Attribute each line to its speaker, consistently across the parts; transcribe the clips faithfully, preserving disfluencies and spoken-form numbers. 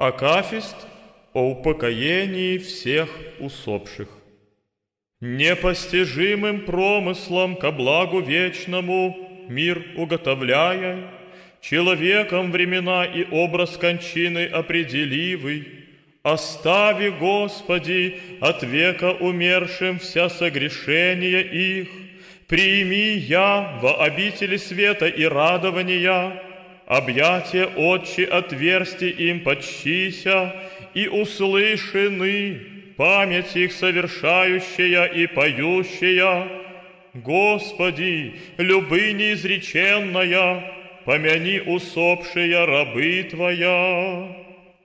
Speaker 1: Акафист о упокоении всех усопших. Непостижимым промыслом ко благу вечному мир уготовляя, человеком времена и образ кончины определивый, остави, Господи, от века умершим вся согрешения их, прими я во обители света и радования, объятия Отче отверсти им подчися, и услышаны память их совершающая и поющая. Господи, любы неизреченная, помяни усопшие рабы Твоя.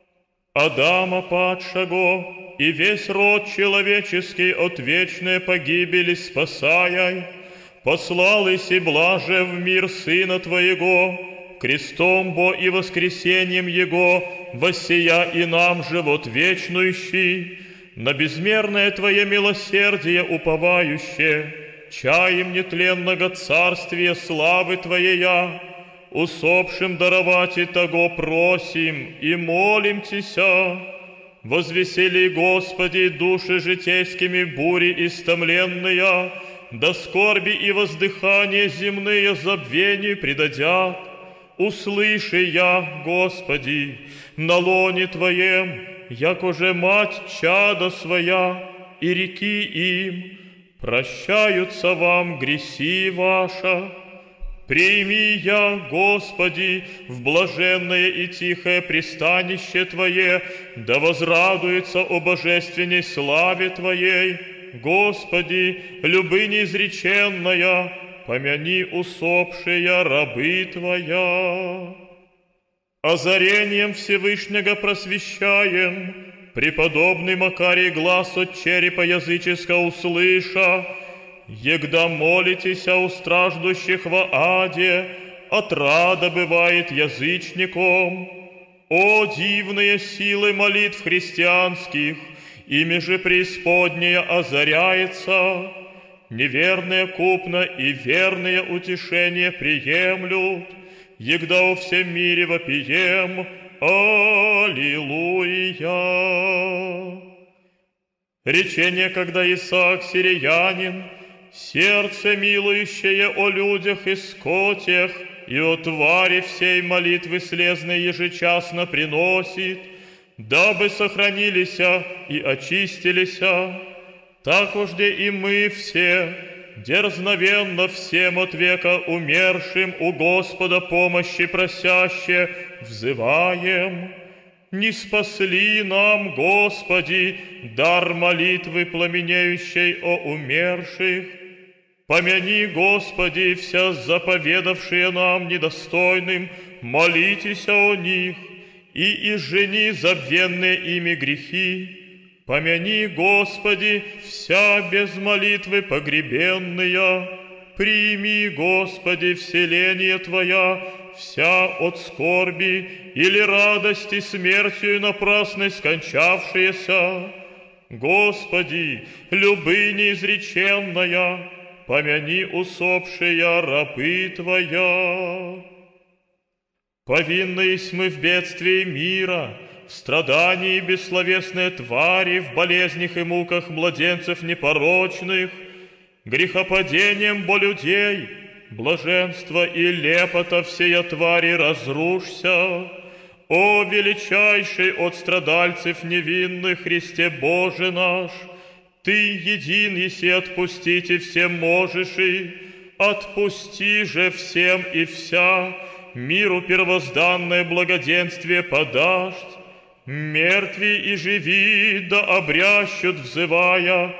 Speaker 1: Адама падшего и весь род человеческий от вечной погибели спасая, послал иси блаже в мир Сына Твоего, крестом Бо и воскресением Его воссия и нам живот вечнующий, на безмерное Твое милосердие уповающее, чаем нетленного царствия славы Твоея, усопшим даровать и того просим и молим Тися. Возвесели, Господи, души житейскими бури истомленные, до скорби и воздыхания земные забвению предадят. Услыши я, Господи, на лоне Твоем, як уже мать чада своя, и реки им, прощаются вам греси ваша. Прими я, Господи, в блаженное и тихое пристанище Твое, да возрадуется о божественной славе Твоей. Господи, любы неизреченная, помяни усопшие рабы Твоя. Озарением Всевышнего просвещаем, преподобный Макарий глаз от черепа языческого услыша, егда молитеся у страждущих во аде, отрада бывает язычником. О, дивные силы молитв христианских, ими же преисподняя озаряется, неверные купно и верные утешения приемлют, егда во всем мире вопием Аллилуйя. Речение, когда Исаак сириянин, сердце милующее о людях и скотях, и о твари всей молитвы слезной ежечасно приносит, дабы сохранилися и очистилися, так ужде и мы все, дерзновенно всем от века умершим у Господа помощи просяще, взываем. Не спасли нам, Господи, дар молитвы пламенеющей о умерших. Помяни, Господи, вся заповедавшие нам недостойным, молитесь о них, и изжени забвенные ими грехи. Помяни, Господи, вся без молитвы погребенная. Прими, Господи, вселение Твоя, вся от скорби или радости смертью напрасной скончавшаяся. Господи, любы неизреченная, помяни усопшие рабы Твоя. Повинные мы в бедствии мира, в страдании бессловесные твари, в болезнях и муках младенцев непорочных, грехопадением бо людей, блаженство и лепота всея твари разрушься. О, величайший от страдальцев невинных Христе Боже наш, Ты един еси отпустить и всем можешь, и отпусти же всем и вся, миру первозданное благоденствие подашь. Мертви и живи, да обрящут, взывая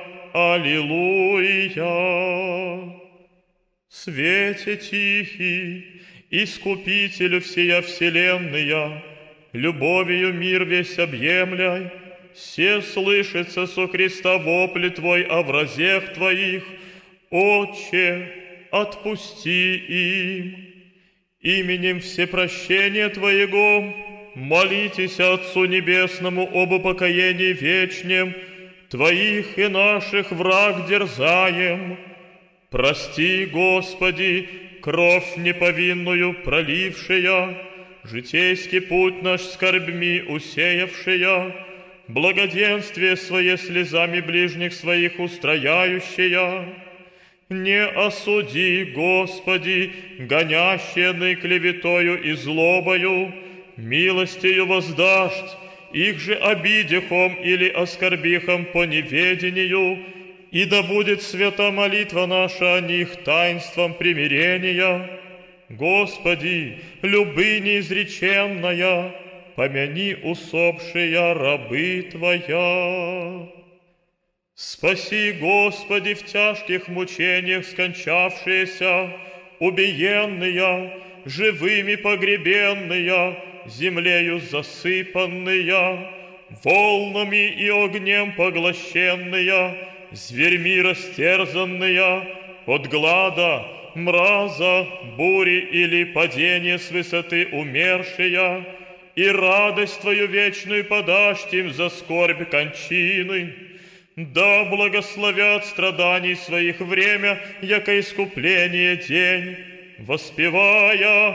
Speaker 1: Аллилуйя. Свете тихий, Искупителю всея вселенная, любовью мир весь объемляй, се слышится со креста вопли Твой о вразех Твоих, Отче, отпусти им. Именем всепрощения Твоего молитесь Отцу Небесному об упокоении вечнем Твоих и наших враг дерзаем. Прости, Господи, кровь неповинную пролившая, житейский путь наш скорбьми усеявшая, благоденствие свое слезами ближних своих устрояющая. Не осуди, Господи, гонящие клеветою и злобою, милостью воздашь, их же обидехом или оскорбихом по неведению, и да будет свята молитва наша о них таинством примирения. Господи, любы неизреченная, помяни усопшие рабы Твоя. Спаси, Господи, в тяжких мучениях скончавшиеся, убиенные, живыми погребенные, землею засыпанные, волнами и огнем поглощенные, зверьми растерзанные, от глада, мраза, бури или падения с высоты умершие, и радость Твою вечную подашь им за скорбь кончины. Да благословят страданий своих время, яко искупление день, воспевая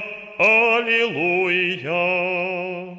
Speaker 1: Аллилуйя.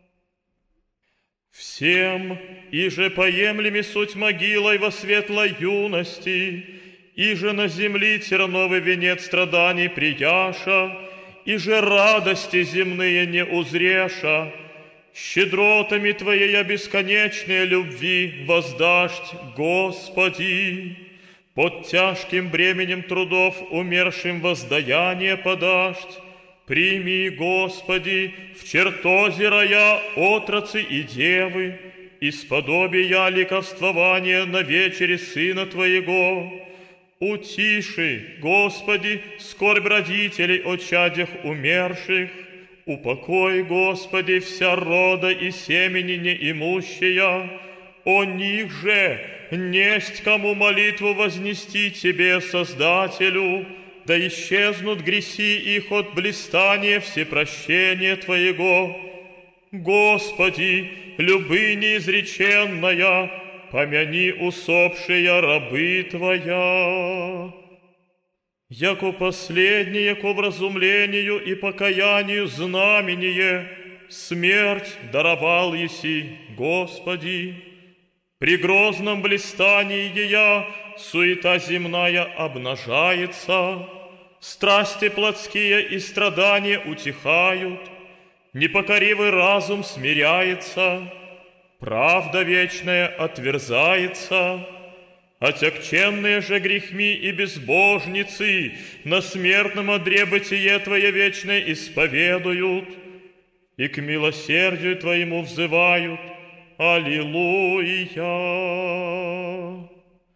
Speaker 1: Всем, иже поемлеми суть могилой во светлой юности, иже на земли терновый венец страданий прияша, иже радости земные не узреша, щедротами Твоей бесконечной любви воздашь, Господи, под тяжким бременем трудов умершим воздаяние подашь. Прими, Господи, в чертозе рая отрацы и девы, исподобия ликовствования на вечере Сына Твоего. Утиши, Господи, скорбь родителей о чадях умерших, упокой, Господи, вся рода и семени неимущая, о них же несть кому молитву вознести Тебе, Создателю, да исчезнут греси их от блистания всепрощения Твоего. Господи, любы неизреченная, помяни усопшие рабы Твоя. Яко последнее к вразумлению и покаянию знамение, смерть даровал еси, Господи. При грозном блистании ея суета земная обнажается, страсти плотские и страдания утихают, непокоривый разум смиряется, правда вечная отверзается, отягченные же грехми и безбожницы на смертном одре бытие Твое вечное исповедуют и к милосердию Твоему взывают. Аллилуйя!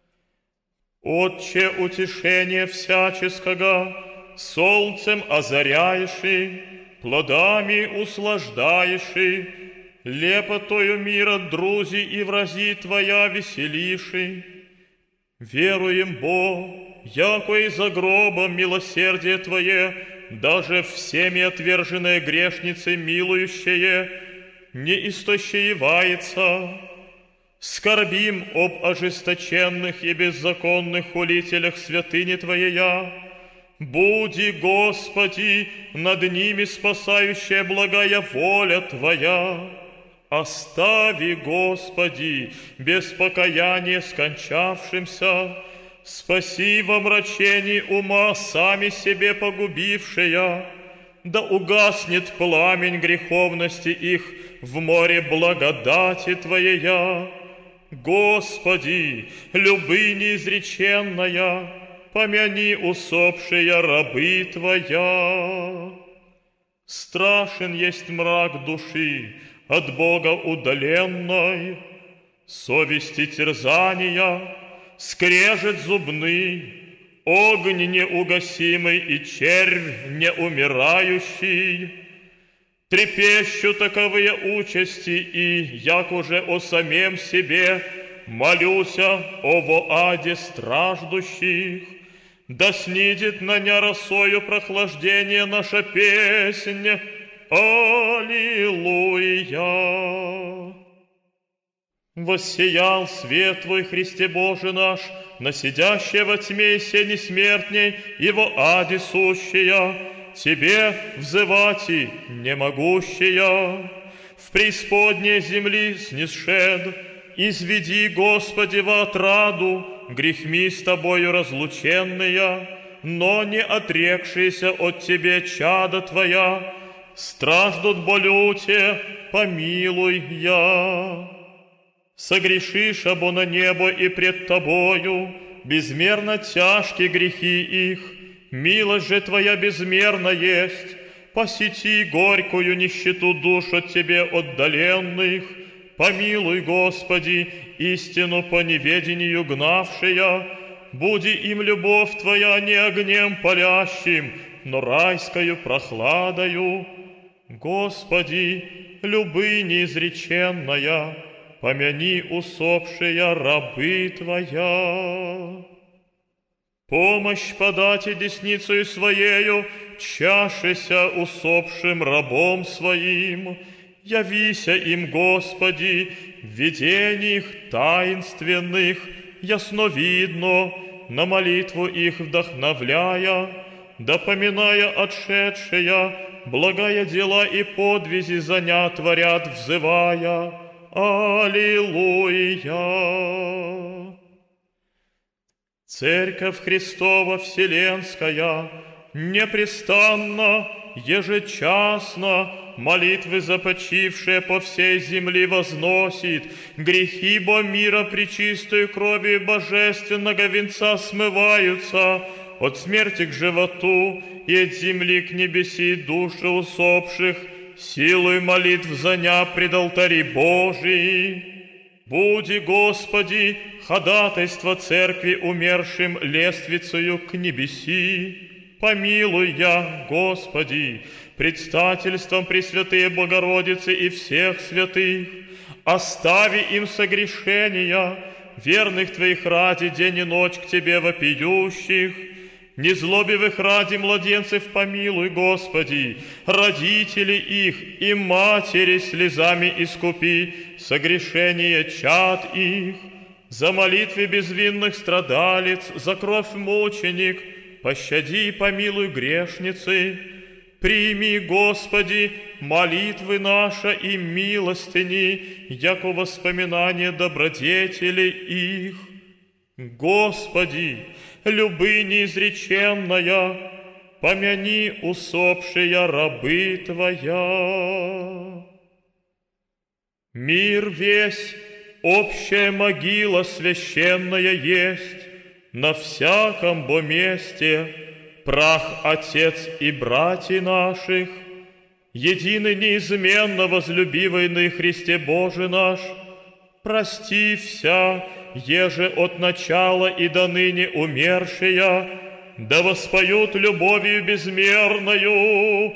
Speaker 1: Отче утешение всяческого, солнцем озаряешь, плодами услаждаешь, лепотою мира друзи и врази Твоя веселиши. Веруем, Бог, яко из-за гроба милосердие Твое, даже всеми отверженные грешницы милующие, не истощаевается. Скорбим об ожесточенных и беззаконных хулителях святыни Твоя. Буди, Господи, над ними спасающая благая воля Твоя. Остави, Господи, без покаяния скончавшимся, спаси во мрачении ума сами себе погубившая, да угаснет пламень греховности их в море благодати Твоя. Господи, любы неизреченная, помяни усопшие рабы Твоя. Страшен есть мрак души, от Бога удаленной, совести терзания, скрежет зубный, огонь неугасимый и червь неумирающий. Трепещу таковые участи, и, як уже о самем себе, молюся о воаде страждущих, да снидет на ня росою прохлаждение наша песнь. Аллилуйя! Воссиял свет Твой, Христе Боже наш, на сидящее во тьме и сени смертней и во аде сущая, Тебе взывать и немогущая, в преисподней земли снисшед, изведи, Господи, во отраду грехми с Тобою разлученные, но не отрекшиеся от Тебе чада Твоя, страждут болю Те, помилуй я. Согрешишь обо на небо и пред Тобою, безмерно тяжкие грехи их, милость же Твоя безмерна есть, посети горькую нищету душ от Тебе отдаленных, помилуй, Господи, истину по неведению гнавшая, буди им любовь Твоя не огнем палящим, но райскою прохладою. Господи, любы неизреченная, помяни усопшая рабы Твоя. Помощь подати десницею Своею, чашися усопшим рабом Своим, явися им, Господи, в видениях таинственных, ясновидно, на молитву их вдохновляя, допоминая отшедшие, благая дела и подвизи заня творят, взывая Аллилуйя. Церковь Христова Вселенская непрестанно, ежечасно молитвы започившие по всей земле возносит, грехи бо мира пречистою кровью божественного венца смываются, от смерти к животу и от земли к небеси души усопших, силой молитв заня пред алтари Божии. Буди, Господи, ходатайство церкви умершим лествицею к небеси. Помилуй я, Господи, предстательством Пресвятые Богородицы и всех святых, остави им согрешения, верных Твоих ради день и ночь к Тебе вопиющих, незлобивых ради младенцев помилуй, Господи, родителей их и матери слезами искупи согрешение чад их, за молитвы безвинных страдалец, за кровь мученик, пощади и помилуй грешницы. Прими, Господи, молитвы наши и милостыни, яко воспоминание добродетелей их. Господи, любы неизреченная, помяни усопшие рабы Твоя. Мир весь, общая могила священная есть, на всяком бо месте прах Отец и братьев наших, единый неизменно возлюбивый Христе Боже наш, прости вся, еже от начала и до ныне умершая, да воспоют любовью безмерною.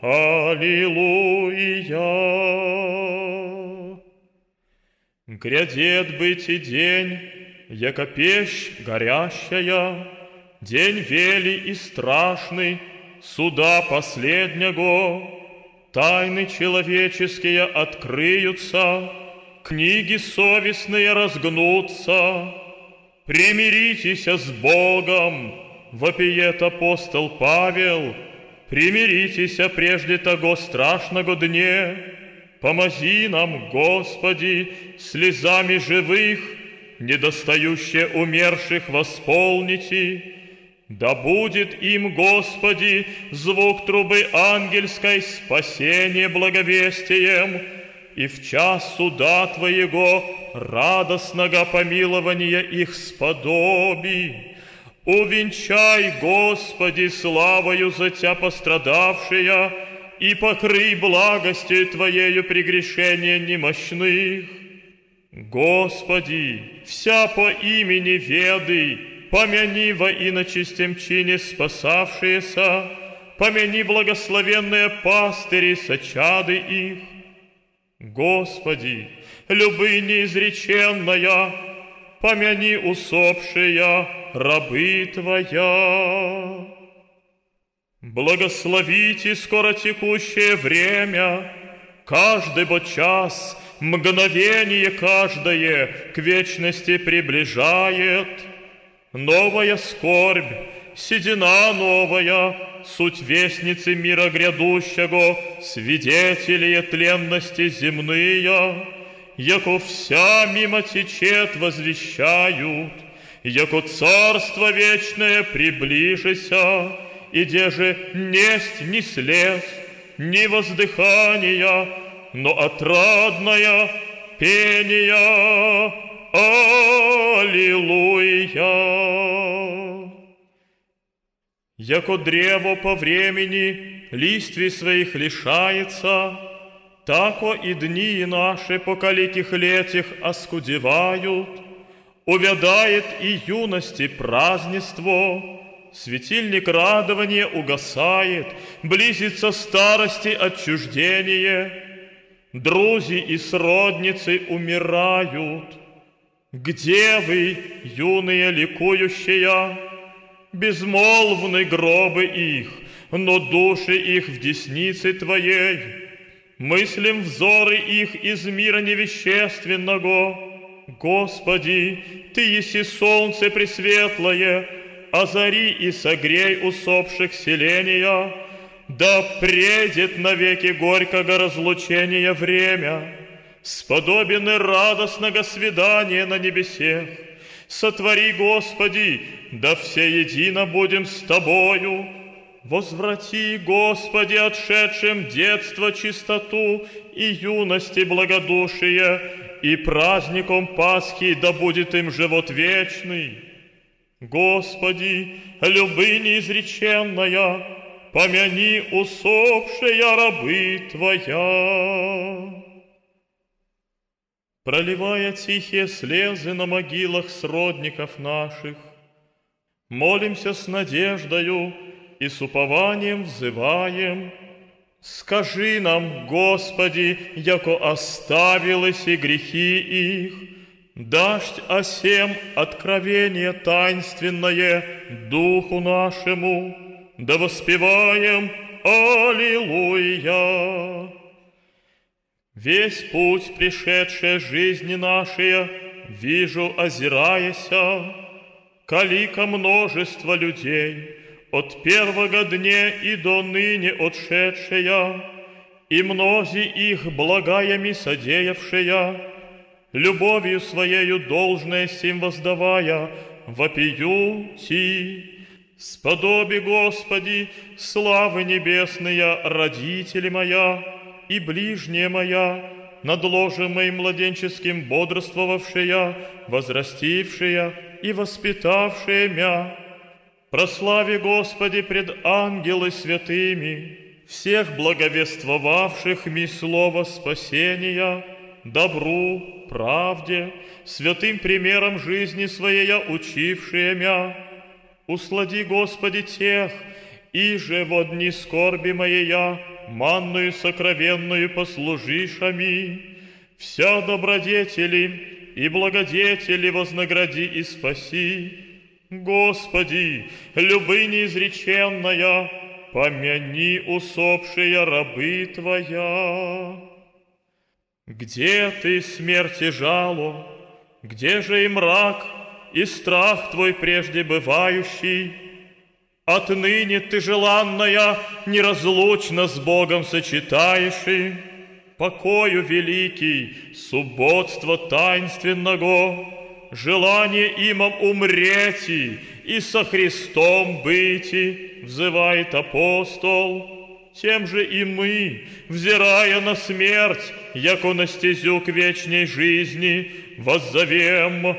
Speaker 1: Аллилуйя! Грядет быть и день, яко печь горящая, день велий и страшный, суда последнего, тайны человеческие открыются, книги совестные разгнутся. Примиритесь с Богом, вопиет апостол Павел, примиритесь прежде того страшного дне. Помози нам, Господи, слезами живых, недостающие умерших восполните. Да будет им, Господи, звук трубы ангельской спасение благовестием, и в час суда Твоего радостного помилования их сподоби. Увенчай, Господи, славою за Тя пострадавшие, и покрый благостью Твоею прегрешения немощных. Господи, вся по имени веды, помяни во иночистем чине спасавшиеся, помяни благословенные пастыри сочады их. Господи, любы неизреченная, помяни усопшие рабы Твоя. Благословите скоротекущее время, каждый бо час, мгновение каждое к вечности приближает. Новая скорбь, седина новая, суть вестницы мира грядущего, свидетели тленности земные, яко вся мимо течет возвещают, яко царство вечное приближися, и где же несть ни слез, ни воздыхания, но отрадное пение. Аллилуйя! Яко древо по времени листвий своих лишается, тако и дни наши по каликих летях оскудевают, увядает и юности празднество, светильник радования угасает, близится старости отчуждение, друзи и сродницы умирают. Где вы, юные ликующие? Безмолвны гробы их, но души их в деснице Твоей. Мыслим взоры их из мира невещественного. Господи, Ты еси солнце пресветлое, озари и согрей усопших селения, да предет навеки горького разлучения время, сподобен радостного свидания на небесех. Сотвори, Господи, да все едино будем с Тобою. Возврати, Господи, отшедшим детство чистоту и юности благодушие, и праздником Пасхи да будет им живот вечный. Господи, любы неизреченная, помяни усопшая рабы Твоя. Проливая тихие слезы на могилах сродников наших, молимся с надеждою и с упованием взываем. Скажи нам, Господи, яко оставились и грехи их, дашь осем откровение таинственное Духу нашему, да воспеваем Аллилуйя. Весь путь, пришедшей жизни нашей, вижу, озираяся, калика множество людей, от первого дня и до ныне отшедшая, и мнози их благаями содеявшая, любовью своею должное сим воздавая, вопию ти. Сподоби, Господи, славы небесные, родители моя, и ближняя моя, над ложем моим младенческим бодрствовавшая, возрастившая и воспитавшая мя. Прослави, Господи, пред ангелы святыми, всех благовествовавших ми слово спасения, добру, правде, святым примером жизни своей учившие мя. Услади, Господи, тех, и же во дни скорби моея, манную сокровенную послужишами, вся добродетели и благодетели вознагради и спаси. Господи, любы неизреченная, помяни усопшие рабы Твоя. Где Ты, смерти жало, где же и мрак, и страх Твой прежде бывающий? Отныне Ты, желанная, неразлучно с Богом сочетаешь, покою великий, субботство таинственного, желание имам умреть и со Христом быть, взывает апостол. Тем же и мы, взирая на смерть, яко на стезю к вечной жизни, воззовем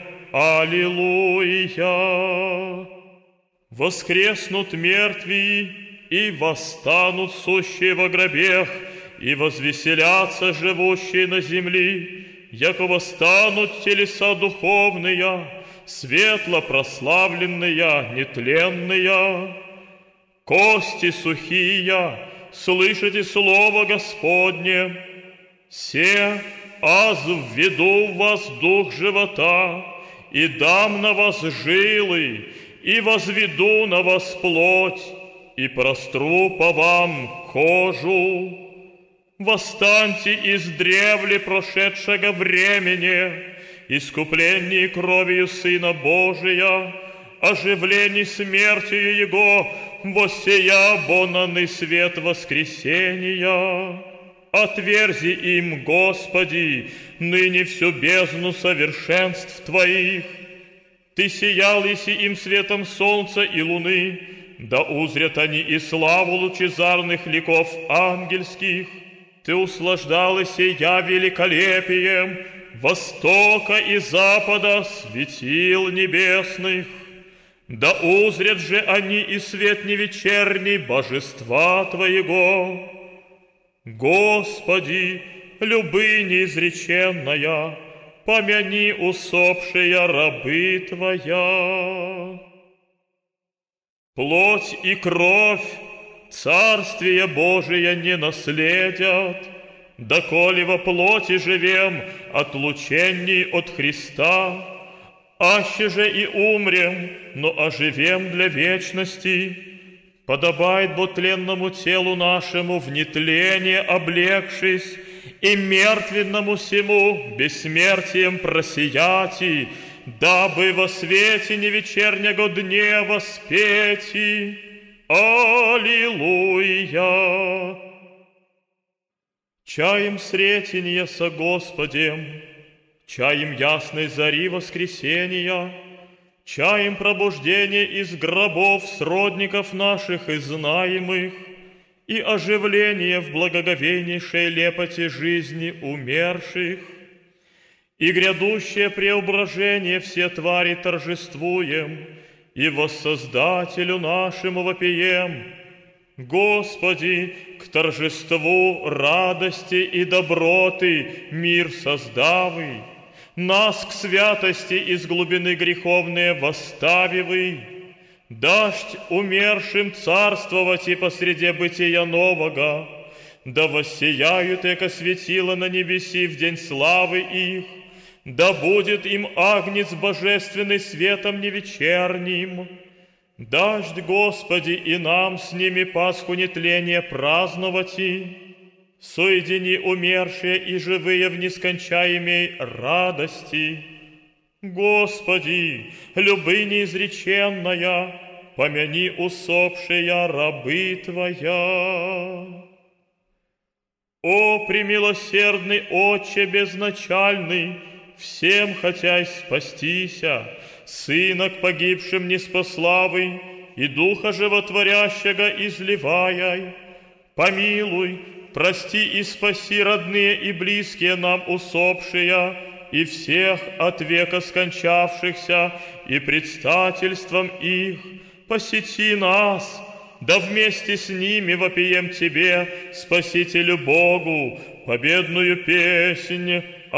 Speaker 1: Аллилуйя. Воскреснут мертвые и восстанут сущие во гробех, и возвеселятся живущие на земли, яко восстанут телеса духовные, светло прославленные, нетленные. Кости сухие, слышите слово Господне, се аз введу в вас дух живота, и дам на вас жилы, и возведу на вас плоть, и простру по вам кожу. Восстаньте из древли прошедшего времени, искуплении кровью Сына Божия, оживлений смертью Его, воссия бонанный свет воскресения. Отверзи им, Господи, ныне всю бездну совершенств Твоих. Ты сиял еси им светом солнца и луны, да узрят они и славу лучезарных ликов ангельских. Ты услаждалась я великолепием востока и запада светил небесных. Да узрят же они и свет невечерний божества Твоего. Господи, любы неизреченная, помяни усопшая рабы Твоя. Плоть и кровь Царствие Божие не наследят, доколе во плоти живем отлученней от Христа, аще же и умрем, но оживем для вечности. Подобает бо тленному телу нашему в нетление облегшись, и мертвенному сему бессмертием просияти, дабы во свете невечернего дне воспети. Аллилуйя! Чаем сретения со Господем, чаем ясной зари воскресения, чаем пробуждения из гробов сродников наших и знаемых, и оживление в благоговейнейшей лепоте жизни умерших, и грядущее преображение все твари торжествуем, и воссоздателю нашему вопием. Господи, к торжеству радости и доброты мир создавый, нас к святости из глубины греховные восставивый, дашь умершим царствовать и посреди бытия нового, да воссияют эко светило на небеси в день славы их, да будет им агнец божественный светом невечерним. Дождь, Господи, и нам с ними Пасху нетления праздновать и соедини умершие и живые в нескончаемой радости. Господи, любы неизреченная, помяни усопшая рабы Твоя. О, премилосердный Отче безначальный, всем хотясь спастися, Сына к погибшим неспославый и Духа животворящего изливая, помилуй, прости и спаси родные и близкие нам усопшие, и всех от века скончавшихся, и предстательством их посети нас, да вместе с ними вопием Тебе, Спасителю Богу, победную песнь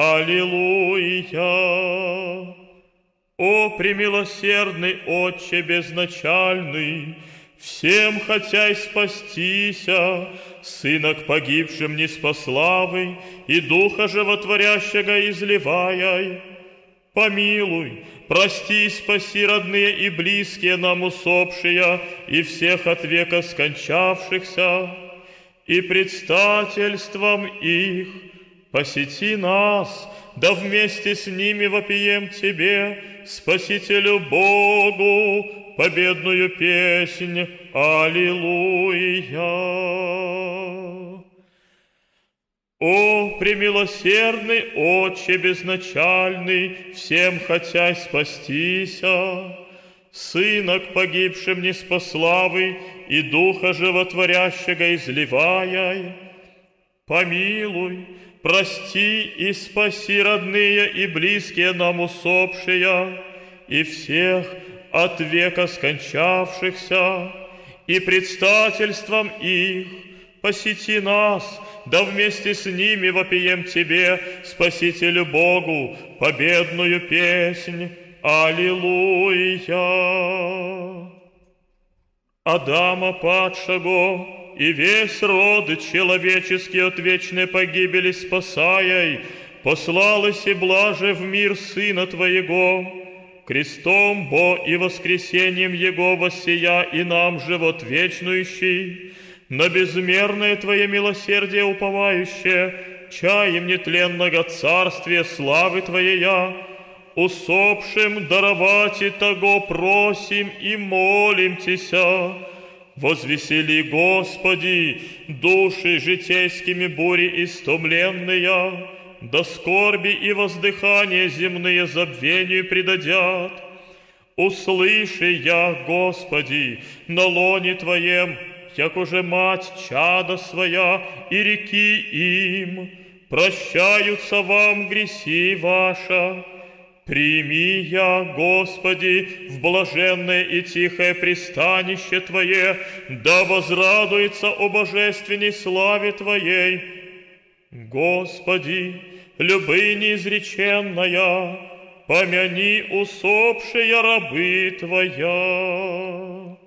Speaker 1: «Аллилуйя». О, премилосердный Отче безначальный, всем хотяй спастися, Сына к погибшим неспославый и Духа животворящего изливая, помилуй, прости и спаси родные и близкие нам усопшие и всех от века скончавшихся, и предстательством их посети нас, да вместе с ними вопием Тебе, Спасителю Богу, победную песнь «Аллилуйя». О, премилосердный Отче безначальный, всем хотясь спастися, Сына к погибшим неспославый и Духа животворящего изливая, помилуй, прости и спаси родные и близкие нам усопшие, и всех от века скончавшихся, и предстательством их посети нас, да вместе с ними вопием Тебе, Спасителю Богу, победную песнь «Аллилуйя». Адама падшего и весь род человеческий от вечной погибели спасая, послалось и блаже в мир Сына Твоего, крестом бо и воскресением Его воссия и нам живот вечнующий, на безмерное Твое милосердие уповающее, чаем нетленного царствия славы Твоя, усопшим даровать и того просим и молим Тися. Возвесели, Господи, души житейскими бури истомленные, до скорби и воздыхания земные забвению предадят. Услыши я, Господи, на лоне Твоем, як уже мать чада своя, и реки им, прощаются вам греси ваша. Прими я, Господи, в блаженное и тихое пристанище Твое, да возрадуется о божественной славе Твоей. Господи, любы неизреченная, помяни усопшие рабы Твоя.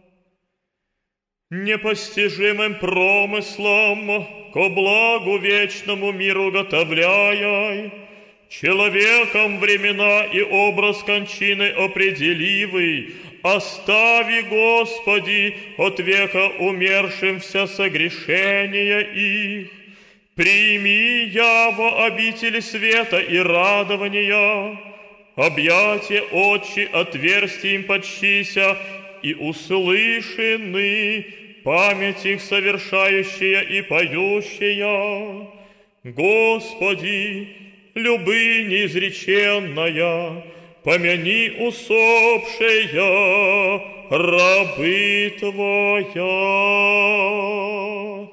Speaker 1: Непостижимым промыслом ко благу вечному миру готовляй, человеком времена и образ кончины определивый, остави, Господи, от века умершим вся согрешения их. Прими я во обители света и радования, объятия отчи отверсти им подчися, и услышаны память их совершающая и поющая. Господи, любы неизреченная, помяни усопшая рабы Твоя.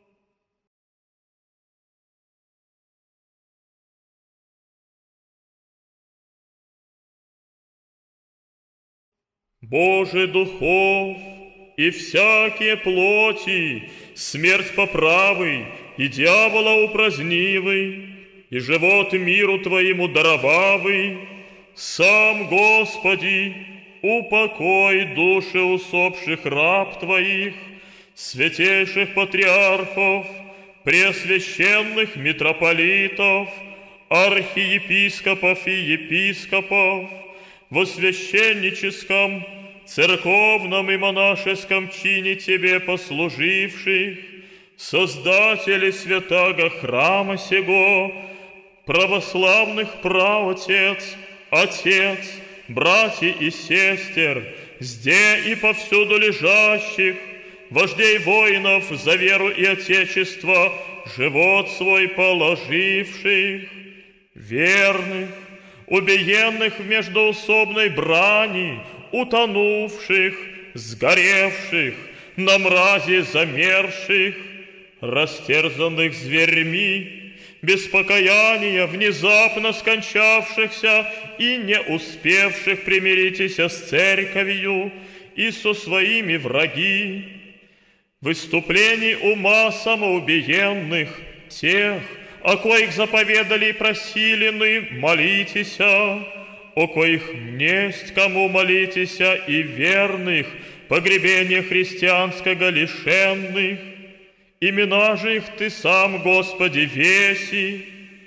Speaker 1: Боже духов и всякие плоти, смерть поправый и дьявола упразднивый, и живот миру Твоему даровавый, сам, Господи, упокой души усопших раб Твоих, святейших патриархов, преосвященных митрополитов, архиепископов и епископов, во священническом, церковном и монашеском чине Тебе послуживших, создатели святаго храма сего, православных праотец, отец, братья и сестер, зде и повсюду лежащих, вождей воинов за веру и отечество, живот свой положивших, верных, убиенных в междоусобной брани, утонувших, сгоревших, на мразе замерзших, растерзанных зверьми, без покаяния внезапно скончавшихся и не успевших примиритися с церковью и со своими враги, выступлений ума самоубиенных, тех, о коих заповедали и просилены, молитеся, о коих несть кому молитеся, и верных, погребения христианского лишенных. Имена же их Ты сам, Господи, веси,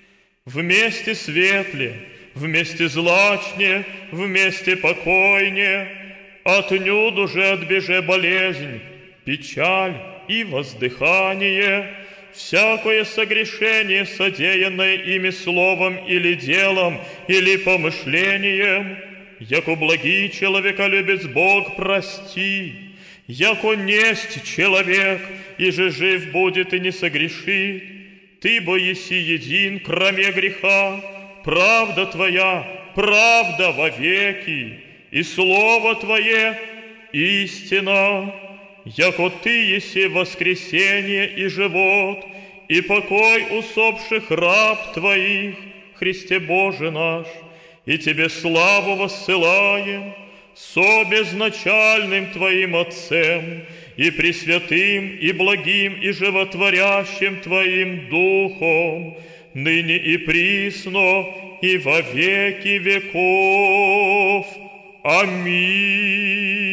Speaker 1: вместе светле, вместе злачне, вместе покойне, отнюдь уже отбеже болезнь, печаль и воздыхание, всякое согрешение, содеянное ими словом или делом, или помышлением, яко благий человеколюбец Бог прости, яко несть человек, и же жив будет и не согрешит. Ты бо еси един, кроме греха, правда Твоя, правда вовеки, и слово Твое истина. Яко Ты еси воскресение и живот, и покой усопших раб Твоих, Христе Боже наш, и Тебе славу воссылаем со безначальным Твоим Отцем, и пресвятым, и благим, и животворящим Твоим Духом, ныне и присно, и во веки веков. Аминь.